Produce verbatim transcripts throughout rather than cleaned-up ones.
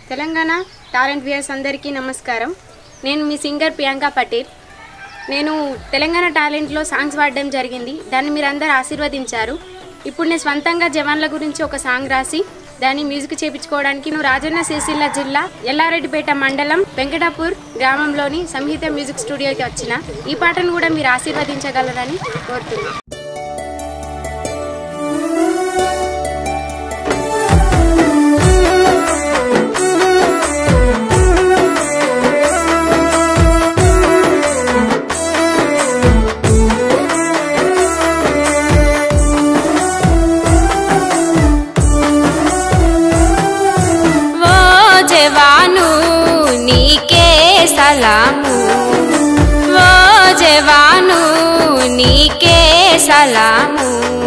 Telangana talent viewers అందరికీ నమస్కారం. నేను మీ సింగర్ ప్రియాంకా పటేల్. నేను తెలంగాణ టాలెంట్లో సాంగ్స్ పాడడం జరిగింది. దాన్ని మీరు అందరూ ఆశీర్వదించారు. ఇప్పుడు నేను స్వంతంగా జవాన్ల గురించి ఒక సాంగ్ రాసి దాన్ని మ్యూజిక్ చేయించుకోవడానికి నేను రాజన్న సిరిసిల్ల జిల్లా ఎల్లారెడ్డిపేట మండలం వెంకటాపూర్ గ్రామంలోని సంహిత మ్యూజిక్ స్టూడియోకి వచ్చిన. ఈ పాటను కూడా మీరు ఆశీర్వదించగలరని కోరుతున్నాను. జవాను నీకే సలాము, ఓ జవాను నీకే సలాము.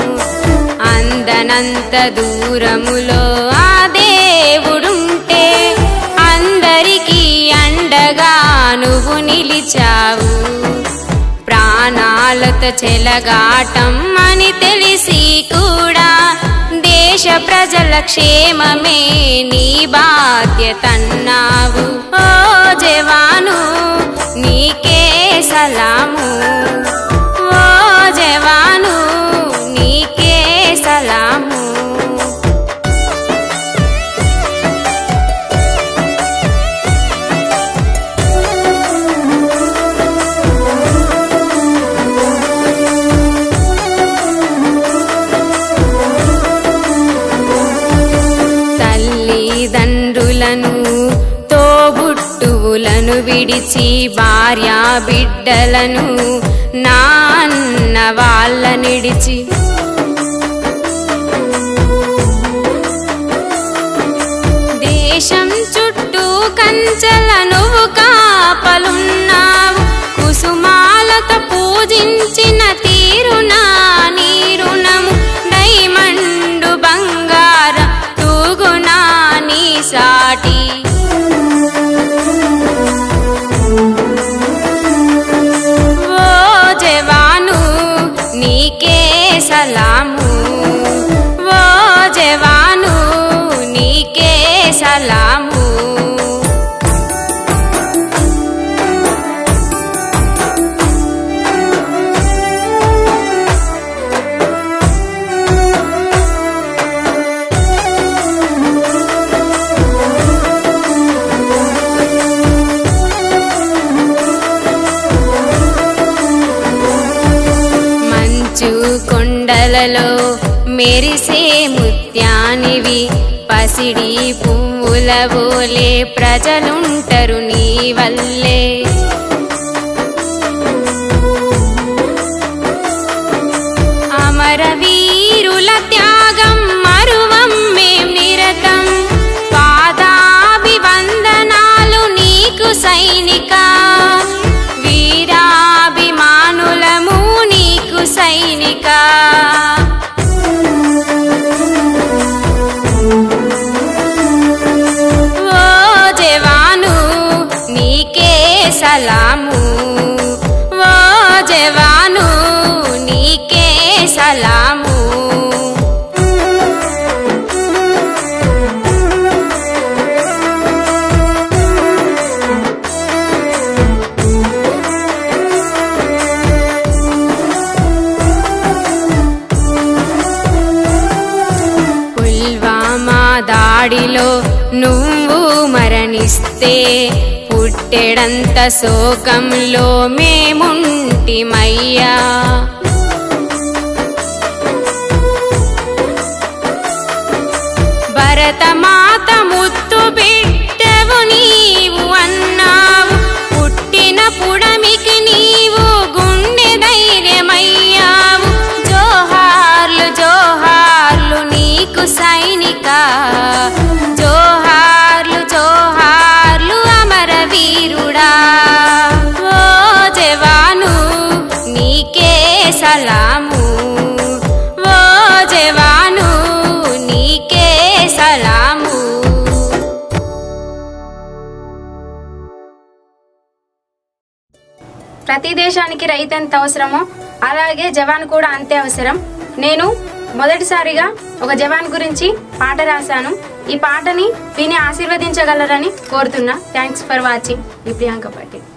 అందనంత దూరములో ఆ దేవుడుంటే అందరికీ అండగా నువ్వు నిలిచావు. ప్రాణాలతో చెలగాటం అని తెలిసి కూడా దేశ ప్రజల క్షేమమే నీ బాధ్యతన్నావు. ఓ జవాను నీకే సలాము, ఓ జవాను నీకే సలాము. తల్లిదండ్రులను తోబుట్టువులను విడిచి భార్యా బిడ్డలను నాన్న వాళ్ళ నిడిచి దేశం చుట్టూ కంచెల నువ్వు కాపలున్నావు. కుసుమాలతో పూజించిన తీరునా నీ రుణము. డైమండు బంగారం తూగునా నీ సాటి. ఓ జవాను నీకే సలాము, ఓ జవాను నీకే సలాము. కొండలలో మెరిసే ముత్యానివి, పసిడి పువ్వుల వోలే ప్రజలుంటరు నీ వల్లే. అమరవీరుల త్యాగం మరువం మేం నిరతం. పాదాభివందనాలు నీకు సైనిక, వీరాభిమానులము నీకు సైనిక. ఓ జవాను నీకే సలాము, ఓ జవాను నీకే సలాము. దాడిలో నువ్వు మరణిస్తే పుట్టెడంత శోకంలో మేముంటిమయ్యా. భరతమాత ముత్తు బిడ్డవు నీవు అన్నావు. పుట్టిన పుడమికి నీవు గుండె ధైర్యమయ్యావు. జోహార్లు జోహార్లు నీకు సైనిక, జోహార్లు జోహార్లు అమరవీరుడా. ఓ జవాను నీకే సలాము, ఓ జవాను నీకే సలాము. ప్రతి దేశానికి రైతు ఎంత అవసరమో అలాగే జవాన్ కూడా అంతే అవసరం. నేను మొదటిసారిగా ఒక జవాన్ గురించి పాట రాశాను. ఈ పాటని విని ఆశీర్వదించగలరని కోరుతున్నా. Thanks for watching. ఈ ప్రియాంక పటేల్.